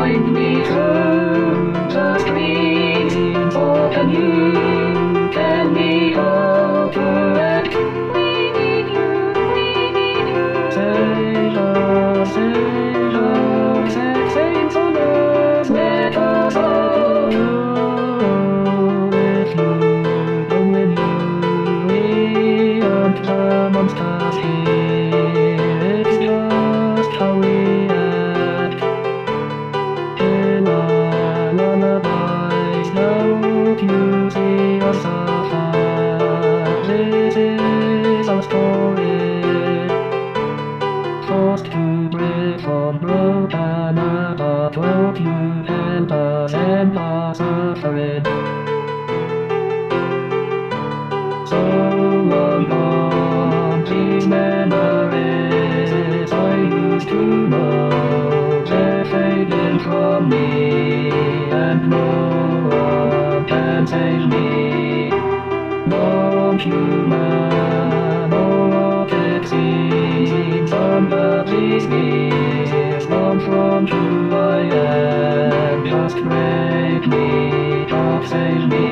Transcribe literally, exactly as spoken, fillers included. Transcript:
Find me through the screen. Open you, tell me how to act. We need you, we need you. Save us, save us, save, save on us. Let us all know with you, come with you. We aren't the monsters here. It's just how we act. In our lullabies, don't you see us suffer? This is our story. Forced to break from broken apart, won't you help us end our suffering? So long gone, these memories I used to know, they're fading from me, and no one can save me. Non-human, neurotic scenes under these years, gone from who I am. Just break me, God save me.